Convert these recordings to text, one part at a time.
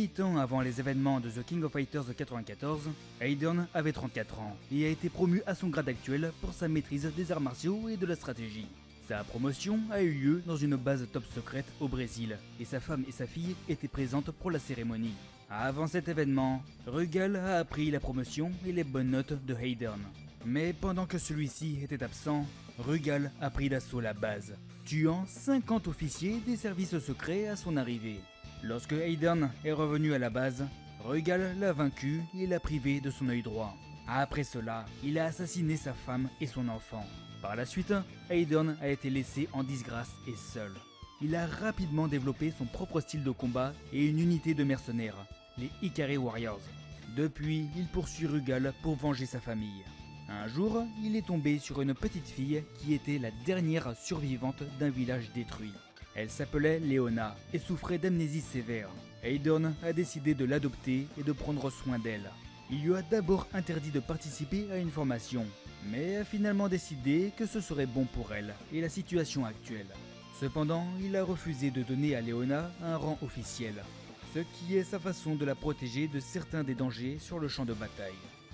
8 ans avant les événements de The King of Fighters 94, Aidern avait 34 ans et a été promu à son grade actuel pour sa maîtrise des arts martiaux et de la stratégie. Sa promotion a eu lieu dans une base top secrète au Brésil et sa femme et sa fille étaient présentes pour la cérémonie. Avant cet événement, Rugal a appris la promotion et les bonnes notes de Aidern. Mais pendant que celui-ci était absent, Rugal a pris d'assaut la base, tuant 50 officiers des services secrets à son arrivée. Lorsque Aidern est revenu à la base, Rugal l'a vaincu et l'a privé de son œil droit. Après cela, il a assassiné sa femme et son enfant. Par la suite, Aidern a été laissé en disgrâce et seul. Il a rapidement développé son propre style de combat et une unité de mercenaires, les Ikari Warriors. Depuis, il poursuit Rugal pour venger sa famille. Un jour, il est tombé sur une petite fille qui était la dernière survivante d'un village détruit. Elle s'appelait Léona et souffrait d'amnésie sévère. Aidern a décidé de l'adopter et de prendre soin d'elle. Il lui a d'abord interdit de participer à une formation, mais a finalement décidé que ce serait bon pour elle et la situation actuelle. Cependant, il a refusé de donner à Léona un rang officiel, ce qui est sa façon de la protéger de certains des dangers sur le champ de bataille.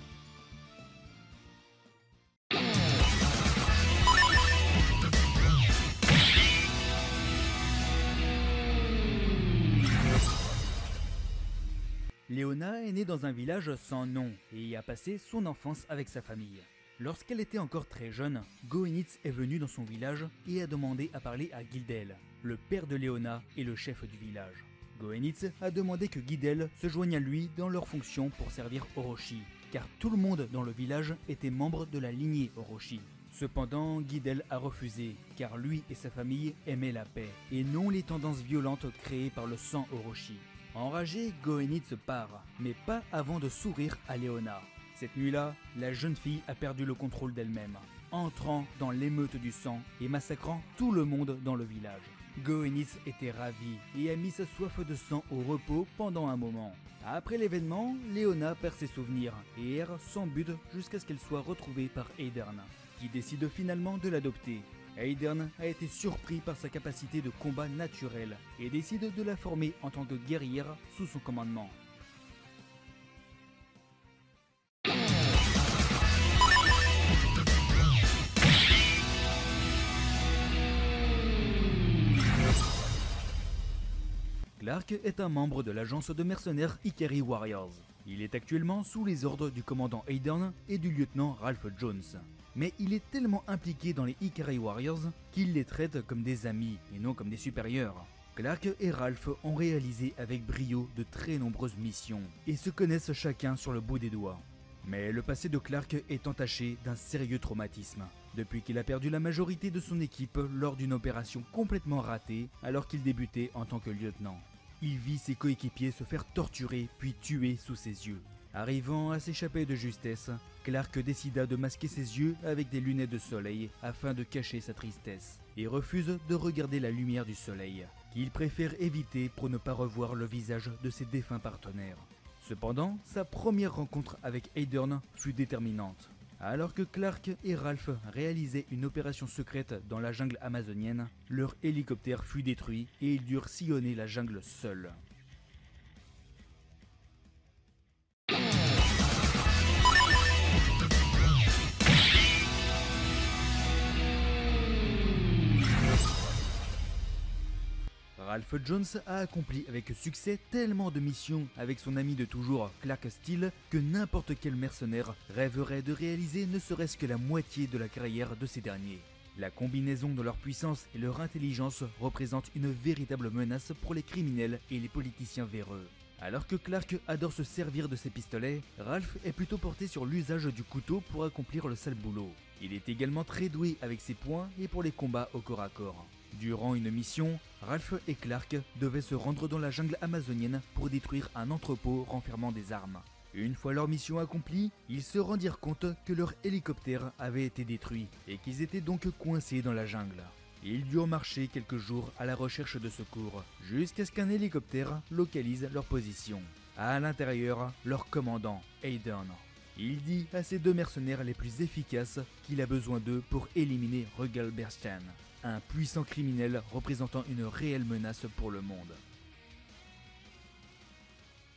Léona est née dans un village sans nom et y a passé son enfance avec sa famille. Lorsqu'elle était encore très jeune, Goenitz est venu dans son village et a demandé à parler à Guildel, le père de Léona et le chef du village. Goenitz a demandé que Guildel se joigne à lui dans leur fonction pour servir Orochi, car tout le monde dans le village était membre de la lignée Orochi. Cependant, Guildel a refusé, car lui et sa famille aimaient la paix, et non les tendances violentes créées par le sang Orochi. Enragé, Goenitz part, mais pas avant de sourire à Léona. Cette nuit-là, la jeune fille a perdu le contrôle d'elle-même, entrant dans l'émeute du sang et massacrant tout le monde dans le village. Goenitz était ravi et a mis sa soif de sang au repos pendant un moment. Après l'événement, Léona perd ses souvenirs et erre sans but jusqu'à ce qu'elle soit retrouvée par Aidern, qui décide finalement de l'adopter. Aidern a été surpris par sa capacité de combat naturel et décide de la former en tant que guerrière sous son commandement. Clark est un membre de l'agence de mercenaires Ikari Warriors. Il est actuellement sous les ordres du commandant Aidern et du lieutenant Ralph Jones. Mais il est tellement impliqué dans les Ikari Warriors qu'il les traite comme des amis et non comme des supérieurs. Clark et Ralph ont réalisé avec brio de très nombreuses missions et se connaissent chacun sur le bout des doigts. Mais le passé de Clark est entaché d'un sérieux traumatisme, depuis qu'il a perdu la majorité de son équipe lors d'une opération complètement ratée alors qu'il débutait en tant que lieutenant. Il vit ses coéquipiers se faire torturer puis tuer sous ses yeux. Arrivant à s'échapper de justesse, Clark décida de masquer ses yeux avec des lunettes de soleil afin de cacher sa tristesse, et refuse de regarder la lumière du soleil, qu'il préfère éviter pour ne pas revoir le visage de ses défunts partenaires. Cependant, sa première rencontre avec Aidern fut déterminante. Alors que Clark et Ralph réalisaient une opération secrète dans la jungle amazonienne, leur hélicoptère fut détruit et ils durent sillonner la jungle seuls. Ralph Jones a accompli avec succès tellement de missions avec son ami de toujours Clark Steele que n'importe quel mercenaire rêverait de réaliser ne serait-ce que la moitié de la carrière de ces derniers. La combinaison de leur puissance et leur intelligence représente une véritable menace pour les criminels et les politiciens véreux. Alors que Clark adore se servir de ses pistolets, Ralph est plutôt porté sur l'usage du couteau pour accomplir le sale boulot. Il est également très doué avec ses poings et pour les combats au corps à corps. Durant une mission, Ralph et Clark devaient se rendre dans la jungle amazonienne pour détruire un entrepôt renfermant des armes. Une fois leur mission accomplie, ils se rendirent compte que leur hélicoptère avait été détruit et qu'ils étaient donc coincés dans la jungle. Ils durent marcher quelques jours à la recherche de secours, jusqu'à ce qu'un hélicoptère localise leur position. À l'intérieur, leur commandant, Aidern. Il dit à ses deux mercenaires les plus efficaces qu'il a besoin d'eux pour éliminer Rugal Bernstein, un puissant criminel représentant une réelle menace pour le monde.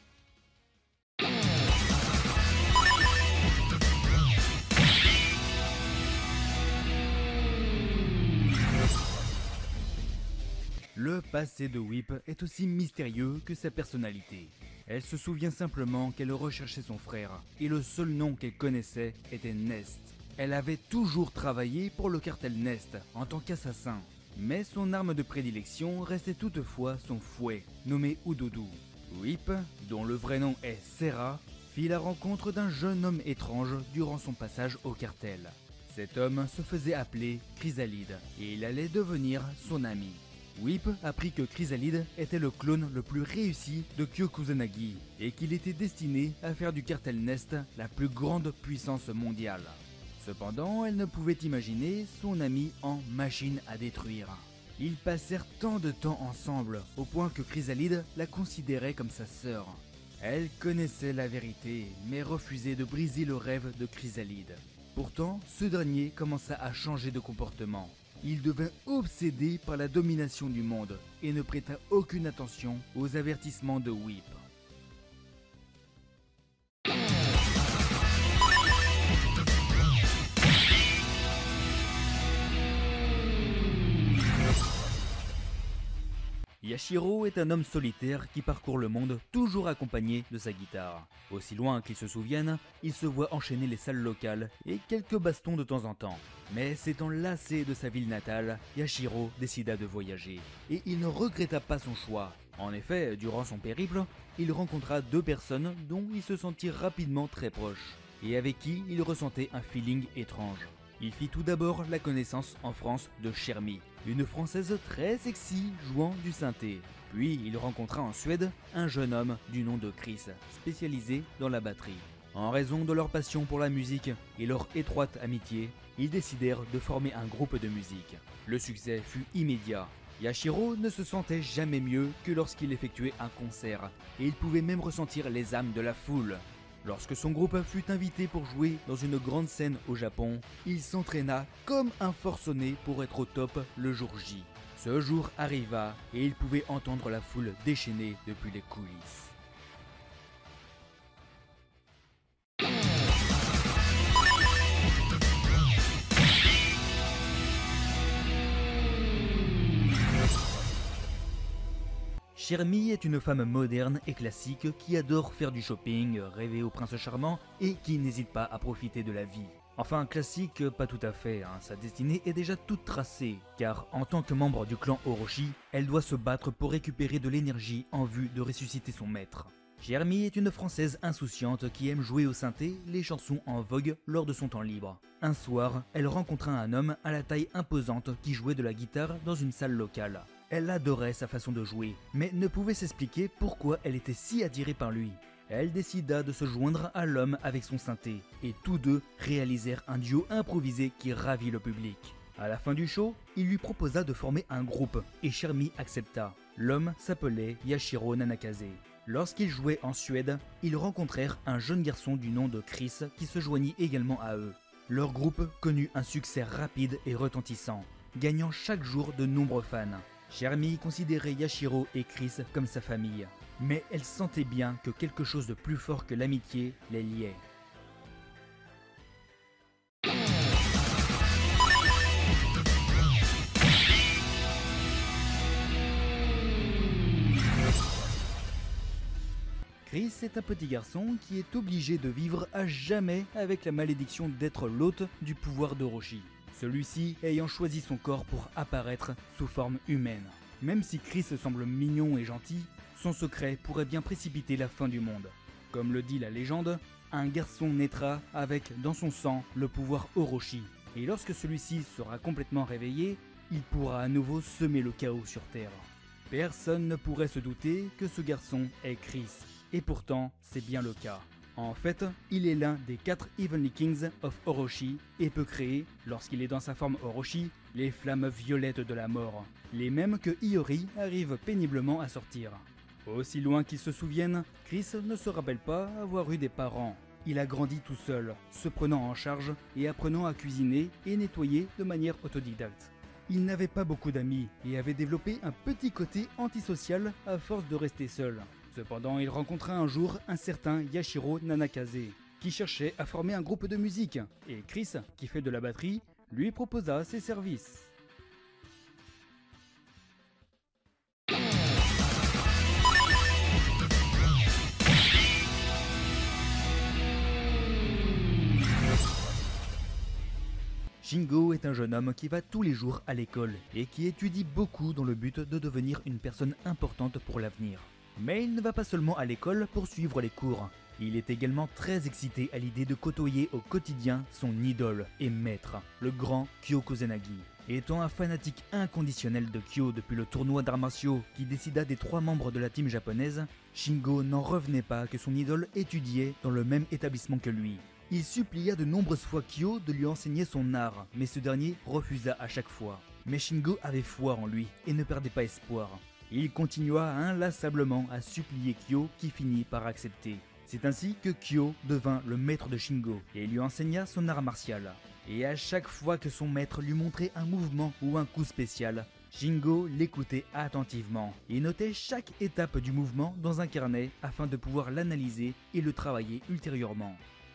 Le passé de Whip est aussi mystérieux que sa personnalité. Elle se souvient simplement qu'elle recherchait son frère, et le seul nom qu'elle connaissait était Nest. Elle avait toujours travaillé pour le cartel Nest en tant qu'assassin, mais son arme de prédilection restait toutefois son fouet, nommé Oudoudou. Whip, dont le vrai nom est Serra, fit la rencontre d'un jeune homme étrange durant son passage au cartel. Cet homme se faisait appeler Chrysalide, et il allait devenir son ami. Whip apprit que Chrysalide était le clone le plus réussi de Kyokusanagi et qu'il était destiné à faire du cartel Nest la plus grande puissance mondiale. Cependant, elle ne pouvait imaginer son ami en machine à détruire. Ils passèrent tant de temps ensemble au point que Chrysalide la considérait comme sa sœur. Elle connaissait la vérité mais refusait de briser le rêve de Chrysalide. Pourtant, ce dernier commença à changer de comportement. Il devint obsédé par la domination du monde et ne prêta aucune attention aux avertissements de Whip. Yashiro est un homme solitaire qui parcourt le monde toujours accompagné de sa guitare. Aussi loin qu'il se souvienne, il se voit enchaîner les salles locales et quelques bastons de temps en temps. Mais s'étant lassé de sa ville natale, Yashiro décida de voyager. Et il ne regretta pas son choix. En effet, durant son périple, il rencontra deux personnes dont il se sentit rapidement très proche, et avec qui il ressentait un feeling étrange. Il fit tout d'abord la connaissance en France de Chermi, une française très sexy jouant du synthé. Puis il rencontra en Suède un jeune homme du nom de Chris, spécialisé dans la batterie. En raison de leur passion pour la musique et leur étroite amitié, ils décidèrent de former un groupe de musique. Le succès fut immédiat. Yashiro ne se sentait jamais mieux que lorsqu'il effectuait un concert, et il pouvait même ressentir les âmes de la foule. Lorsque son groupe fut invité pour jouer dans une grande scène au Japon, il s'entraîna comme un forcené pour être au top le jour J. Ce jour arriva et il pouvait entendre la foule déchaînée depuis les coulisses. Chermi est une femme moderne et classique qui adore faire du shopping, rêver au prince charmant et qui n'hésite pas à profiter de la vie. Enfin, classique, pas tout à fait, sa destinée est déjà toute tracée, car en tant que membre du clan Orochi, elle doit se battre pour récupérer de l'énergie en vue de ressusciter son maître. Chermi est une Française insouciante qui aime jouer au synthé les chansons en vogue lors de son temps libre. Un soir, elle rencontra un homme à la taille imposante qui jouait de la guitare dans une salle locale. Elle adorait sa façon de jouer, mais ne pouvait s'expliquer pourquoi elle était si attirée par lui. Elle décida de se joindre à l'homme avec son synthé, et tous deux réalisèrent un duo improvisé qui ravit le public. À la fin du show, il lui proposa de former un groupe, et Chermi accepta. L'homme s'appelait Yashiro Nanakaze. Lorsqu'ils jouaient en Suède, ils rencontrèrent un jeune garçon du nom de Chris qui se joignit également à eux. Leur groupe connut un succès rapide et retentissant, gagnant chaque jour de nombreux fans. Chermi considérait Yashiro et Chris comme sa famille, mais elle sentait bien que quelque chose de plus fort que l'amitié les liait. Chris est un petit garçon qui est obligé de vivre à jamais avec la malédiction d'être l'hôte du pouvoir d'Orochi. Celui-ci ayant choisi son corps pour apparaître sous forme humaine. Même si Chris semble mignon et gentil, son secret pourrait bien précipiter la fin du monde. Comme le dit la légende, un garçon naîtra avec dans son sang le pouvoir Orochi, et lorsque celui-ci sera complètement réveillé, il pourra à nouveau semer le chaos sur Terre. Personne ne pourrait se douter que ce garçon est Chris, et pourtant c'est bien le cas. En fait, il est l'un des 4 Heavenly Kings of Orochi et peut créer, lorsqu'il est dans sa forme Orochi, les flammes violettes de la mort, les mêmes que Iori arrive péniblement à sortir. Aussi loin qu'il se souvienne, Chris ne se rappelle pas avoir eu des parents. Il a grandi tout seul, se prenant en charge et apprenant à cuisiner et nettoyer de manière autodidacte. Il n'avait pas beaucoup d'amis et avait développé un petit côté antisocial à force de rester seul. Cependant, il rencontra un jour un certain Yashiro Nanakaze, qui cherchait à former un groupe de musique, et Chris, qui fait de la batterie, lui proposa ses services. Shingo est un jeune homme qui va tous les jours à l'école et qui étudie beaucoup dans le but de devenir une personne importante pour l'avenir. Mais il ne va pas seulement à l'école pour suivre les cours. Il est également très excité à l'idée de côtoyer au quotidien son idole et maître, le grand Kyo Kusanagi. Étant un fanatique inconditionnel de Kyo depuis le tournoi d'arts martiaux qui décida des 3 membres de la team japonaise, Shingo n'en revenait pas que son idole étudiait dans le même établissement que lui. Il supplia de nombreuses fois Kyo de lui enseigner son art, mais ce dernier refusa à chaque fois. Mais Shingo avait foi en lui et ne perdait pas espoir. Il continua inlassablement à supplier Kyo qui finit par accepter. C'est ainsi que Kyo devint le maître de Shingo et lui enseigna son art martial. Et à chaque fois que son maître lui montrait un mouvement ou un coup spécial, Shingo l'écoutait attentivement et notait chaque étape du mouvement dans un carnet afin de pouvoir l'analyser et le travailler ultérieurement.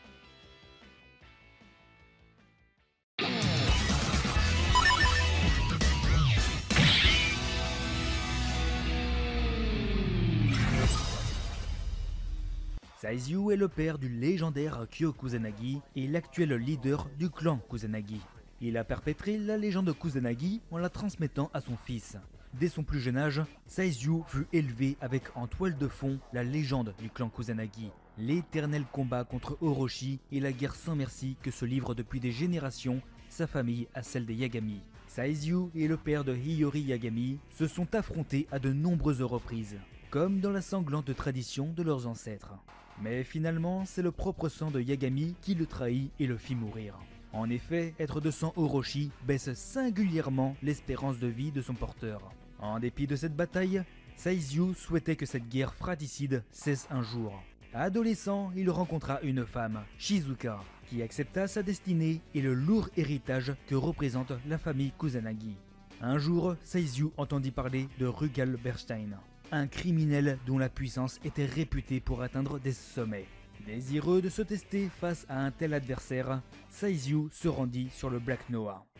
Saizyu est le père du légendaire Kyo Kusanagi et l'actuel leader du clan Kusanagi. Il a perpétré la légende Kusanagi en la transmettant à son fils. Dès son plus jeune âge, Saizyu fut élevé avec en toile de fond la légende du clan Kusanagi, l'éternel combat contre Orochi et la guerre sans merci que se livre depuis des générations sa famille à celle des Yagami. Saizyu et le père de Hiyori Yagami se sont affrontés à de nombreuses reprises, comme dans la sanglante tradition de leurs ancêtres. Mais finalement, c'est le propre sang de Yagami qui le trahit et le fit mourir. En effet, être de sang Orochi baisse singulièrement l'espérance de vie de son porteur. En dépit de cette bataille, Saizyu souhaitait que cette guerre fratricide cesse un jour. Adolescent, il rencontra une femme, Shizuka, qui accepta sa destinée et le lourd héritage que représente la famille Kusanagi. Un jour, Saizyu entendit parler de Rugal Bernstein, un criminel dont la puissance était réputée pour atteindre des sommets. Désireux de se tester face à un tel adversaire, Saizyu se rendit sur le Black Noah.